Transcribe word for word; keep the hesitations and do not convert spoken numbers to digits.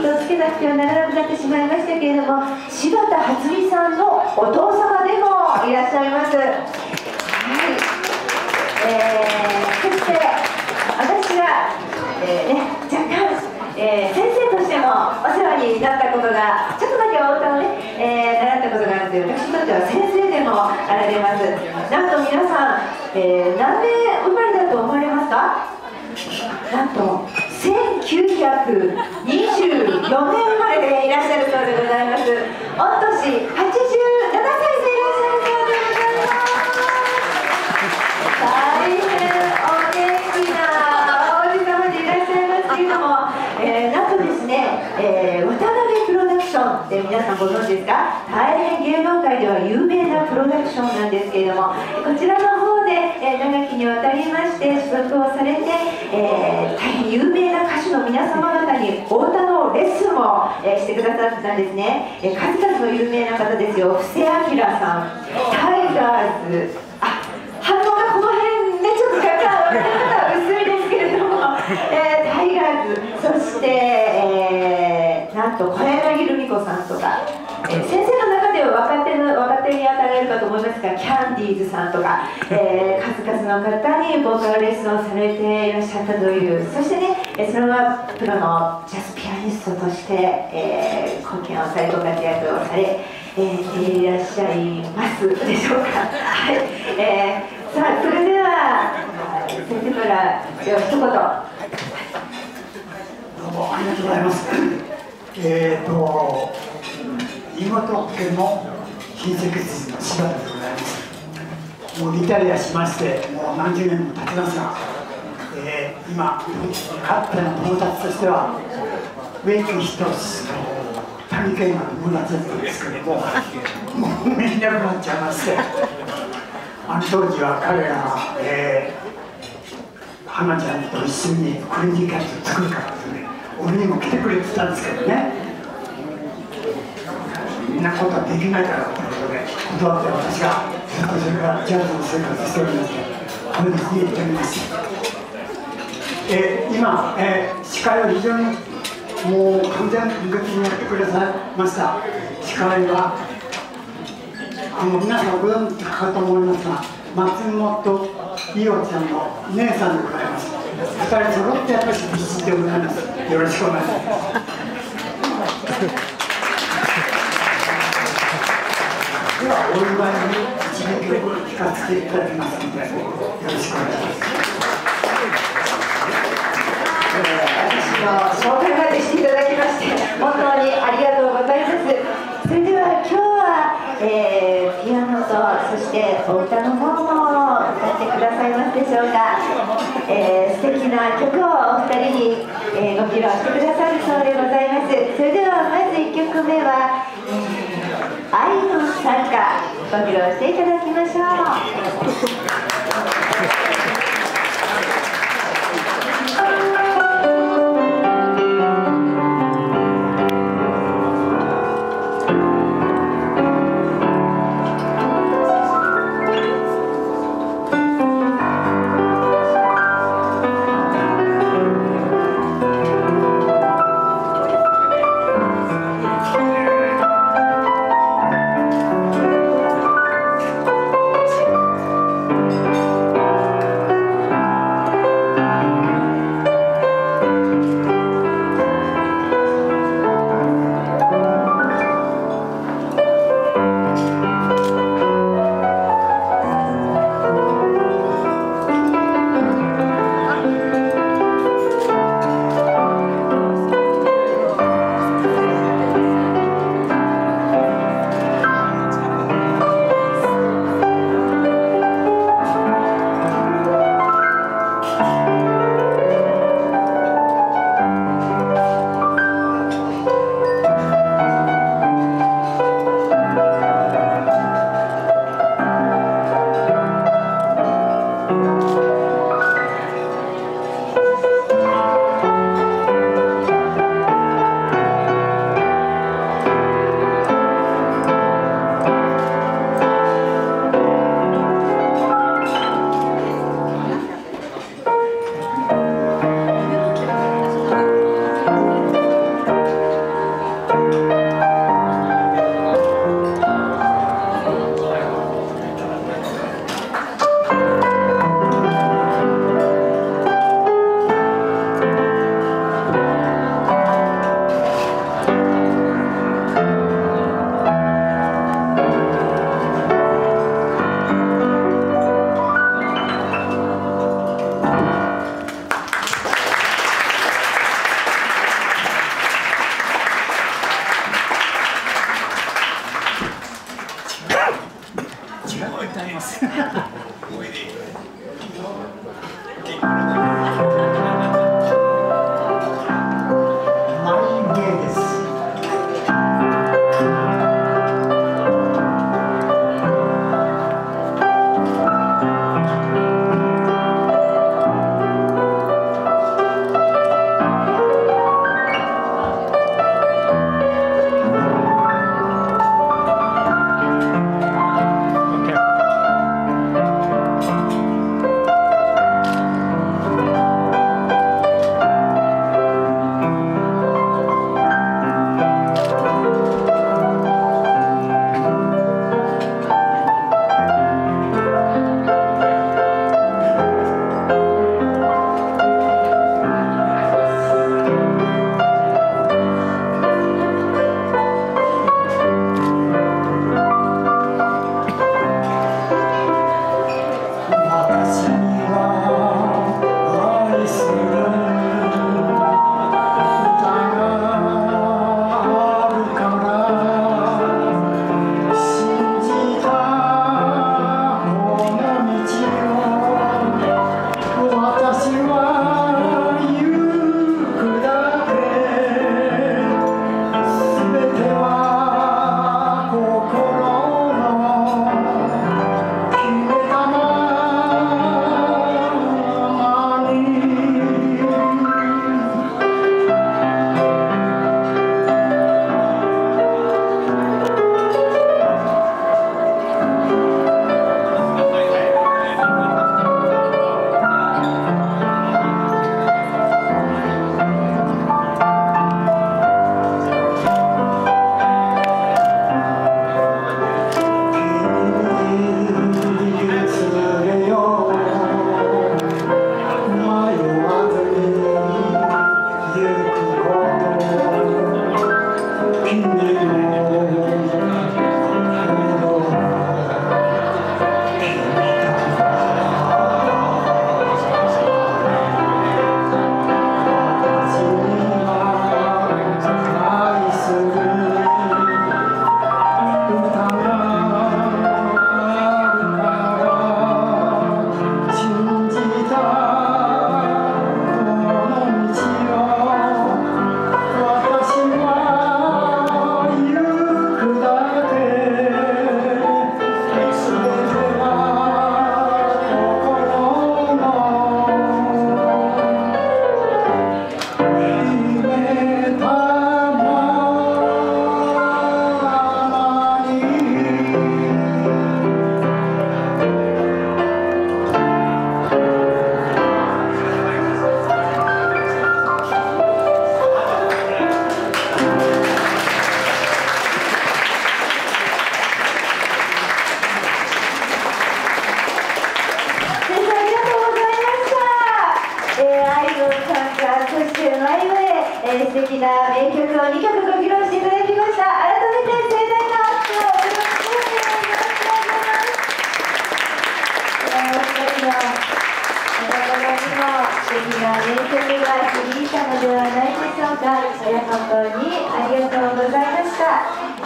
糸をつけなくてはならなくなってしまいましたけれども、柴田初美さんのお父様でもいらっしゃいます。はい、えー、そして私が、えーね、若干、えー、先生としてもお世話になったことが、ちょっとだけお歌をね、えー、習ったことがあるという私にとっては先生でもあられます。なんと皆さん、えー、何年生まれだと思われますか？なんとせんきゅうひゃくにじゅうよねん生まれでいらっしゃるそうでございます。御年はちじゅうななさいでいらっしゃるそうでございます。大変お元気な王子様でいらっしゃいますけれども、えー、なんとですね、えー、渡辺プロダクションって皆さんご存知ですか？大変芸能界では有名なプロダクションなんですけれども、こちらの方で、えー、長きにわたりまして所属をされて、えー、大変有名な歌手の皆様方にお歌のレッスンを、えー、してくださってたんですね。えー、数々の有名な方ですよ。布施明さん、タイガーズ、あ、反応がこの辺ね、ちょっと若干分かり方は薄いですけれども、えー、タイガーズ、そして、えー、なんと小柳ルミ子さんとか、えー、先生の中では若手の若手に当たられるかと思いますが、キャンディーズさんとか、えー、数々の方にボーカルレッスンをされていらっしゃったという、そしてね、えー、それはプロのジャズピアニストとして、えー、貢献をされ、ご活躍をされ、えー、いらっしゃいますでしょうか。はい、えー、さあ、それでは先生から一言。どうもありがとうございます。えっと妹家の親戚筋の柴田でございます。もうリタイアしましてもう何十年も経ちますが、えー、今かつての友達としては植木仁の谷健が友達だったんですけども、もういなくなっちゃいまして、あの当時は彼らが、えー、花ちゃんと一緒にクレイジーキャット作るからですね、俺にも来てくれてたんですけどね、みんなことはできないからということで断って私がずっとそれからジャズの生活しておりまして、これに言っております。えー、今、えー、司会は非常にもう完全に無欠にやってくださいました。司会はあの皆さんご存知かと思いますが、松本伊代ちゃんの姉さんでございます。ふたり揃ってやっぱり必死でございます。よろしくお願いします。ではお祝いに一曲聴かせていただきますので、よろしくお願いします。 私の紹介までしていただきまして本当にありがとうございます。それでは今日は、えー、ピアノとそしてお歌の方も歌ってくださいますでしょうか。えー、素敵な曲をお二人に、えー、ご披露してくださるそうでございます。それではまずいっきょくめは、えー、愛の賛歌ご披露していただきましょう。 「 た名曲をにきょくご披露していただきました。改めて盛大な拍手をよろしくお願いします。お二人のお心にも素敵な名曲が響いたのではないでしょうか。本当にありがとうございました。